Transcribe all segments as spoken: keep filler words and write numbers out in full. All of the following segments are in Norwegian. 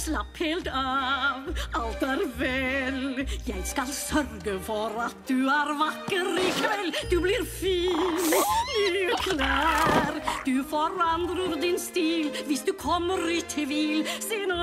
Slapp helt av, alt er vel. Jeg skal sørge for at du er vakker i kveld. Du blir fin, nye klær. Du forandrer din stil hvis du kommer i tvil. Se nå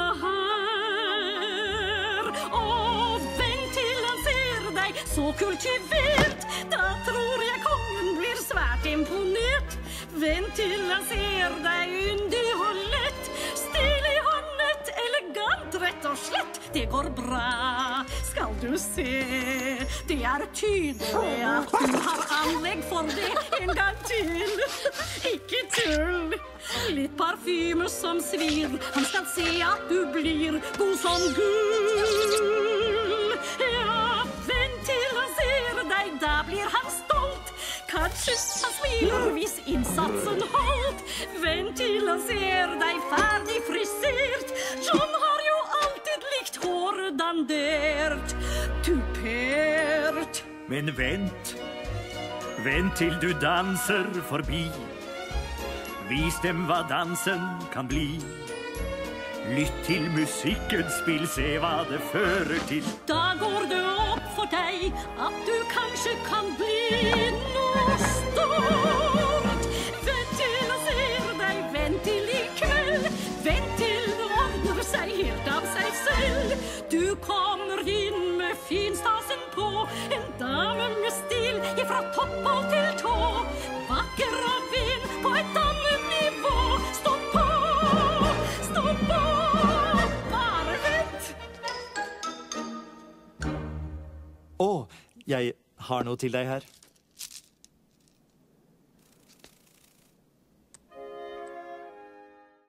her, og vent til han ser deg så kultivert. Da tror jeg kongen blir svært imponert. Vent til han ser deg yndig og lett. Stil i håndet, elegant, rett og slett. Det går bra, skal du se. Det er tydelig at du har anlegg for det. En gang til, ikke tull. Litt parfyme som svir. Han skal se at du blir god som gull. Ja, vent til han ser deg, da blir han stolt. Kanskje han smiler hvis innsatsen holdt. Vent til han ser deg ferdig frisert. John har jo alltid likt håret dandert, tupert. Men vent, vent til du danser forbi. Vis dem hva dansen kan bli. Lytt til musikken, spill, se hva det fører til. Da går det opp for deg at du kanskje kan bli noe stort. Vent til han ser deg, vent til i kveld. Vent til det ordner seg helt av seg selv. Du kommer inn med finstasen på. En dame med stil, ifra topp og til tå. Vakker og fin på et annet nivå. Stå på, stå på. Å, jeg har noe til deg her.